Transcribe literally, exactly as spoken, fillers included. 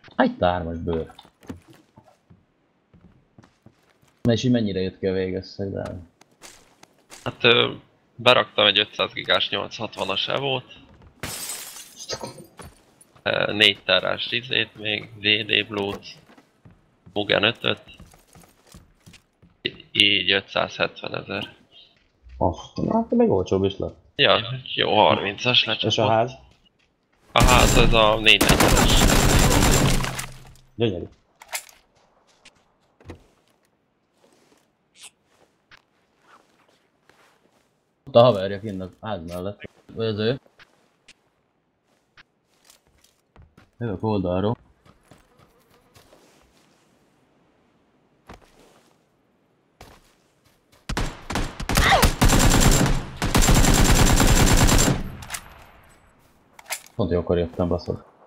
Egy hármas bőr. Na és így mennyire jött ki a végösszeg? Hát ö, beraktam egy ötszáz gigás nyolcszázhatvanas evót. négy terás izét még, vé dé Blue-t, Mugen ötöt. Így ötszázhetven ezer. Azt, na, hát még olcsóbb is lett. Ja, jó harmincas lecsapott. És a ház? A ház az a négyszáznegyvenes. Gyönyörű. Ott a haverja kinn a ház mellett. Vagy az ő. Jövök oldalról. Pont jókor jöttem, baszok.